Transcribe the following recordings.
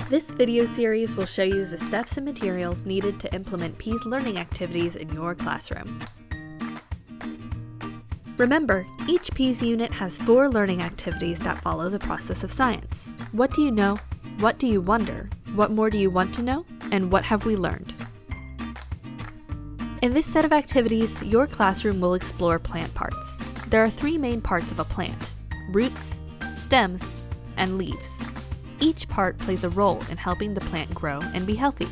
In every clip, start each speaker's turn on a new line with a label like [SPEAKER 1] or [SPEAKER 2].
[SPEAKER 1] This video series will show you the steps and materials needed to implement PEAS learning activities in your classroom. Remember, each PEAS unit has 4 learning activities that follow the process of science. What do you know? What do you wonder? What more do you want to know? And what have we learned? In this set of activities, your classroom will explore plant parts. There are 3 main parts of a plant: roots, stems, and leaves. Each part plays a role in helping the plant grow and be healthy.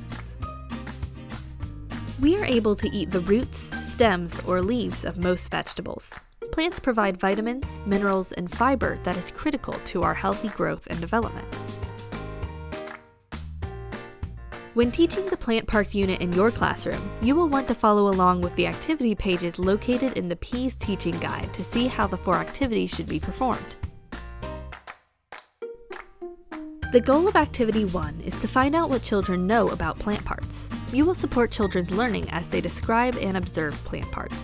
[SPEAKER 1] We are able to eat the roots, stems, or leaves of most vegetables. Plants provide vitamins, minerals, and fiber that is critical to our healthy growth and development. When teaching the plant parts unit in your classroom, you will want to follow along with the activity pages located in the PEAS teaching guide to see how the 4 activities should be performed. The goal of Activity 1 is to find out what children know about plant parts. You will support children's learning as they describe and observe plant parts.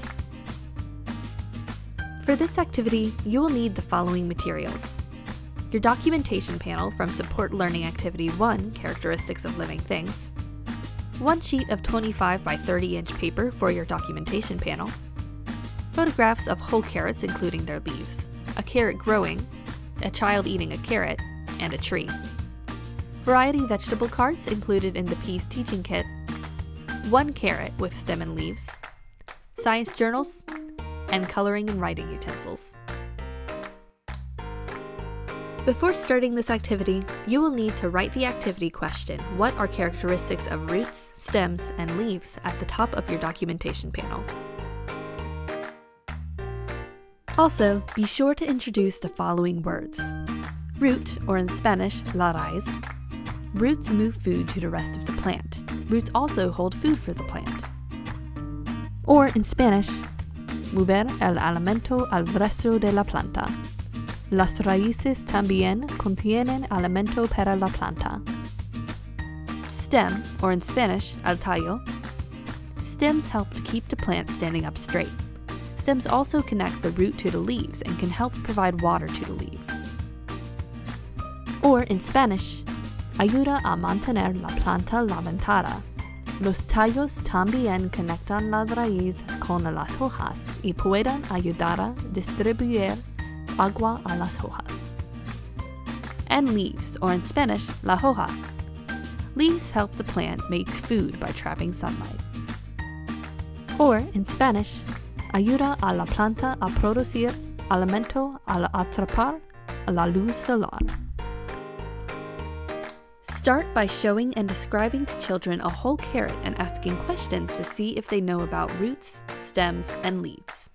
[SPEAKER 1] For this activity, you will need the following materials: your documentation panel from Support Learning Activity 1, Characteristics of Living Things, 1 sheet of 25 by 30-inch paper for your documentation panel, photographs of whole carrots including their leaves, a carrot growing, a child eating a carrot, and a tree. Variety vegetable cards included in the PEAS teaching kit, 1 carrot with stem and leaves, science journals, and coloring and writing utensils. Before starting this activity, you will need to write the activity question, "What are characteristics of roots, stems, and leaves?" at the top of your documentation panel. Also, be sure to introduce the following words: root, or in Spanish, la raíz. Roots move food to the rest of the plant. Roots also hold food for the plant. Or in Spanish, mover el alimento al resto de la planta. Las raíces también contienen alimento para la planta. Stem, or in Spanish, el tallo. Stems help to keep the plant standing up straight. Stems also connect the root to the leaves and can help provide water to the leaves. Or in Spanish, ayuda a mantener la planta levantada. Los tallos también conectan la raíz con las hojas y pueden ayudar a distribuir agua a las hojas. And leaves, or in Spanish, la hoja. Leaves help the plant make food by trapping sunlight. Or in Spanish, ayuda a la planta a producir alimento al atrapar la luz solar. Start by showing and describing to children a whole carrot and asking questions to see if they know about roots, stems, and leaves.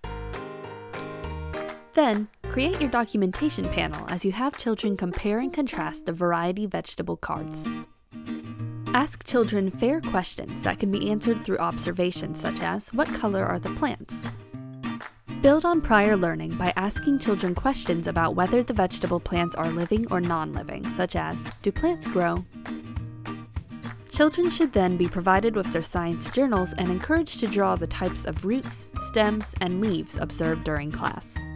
[SPEAKER 1] Then, create your documentation panel as you have children compare and contrast the variety vegetable cards. Ask children fair questions that can be answered through observation, such as, what color are the plants? Build on prior learning by asking children questions about whether the vegetable plants are living or non-living, such as, do plants grow? Children should then be provided with their science journals and encouraged to draw the types of roots, stems, and leaves observed during class.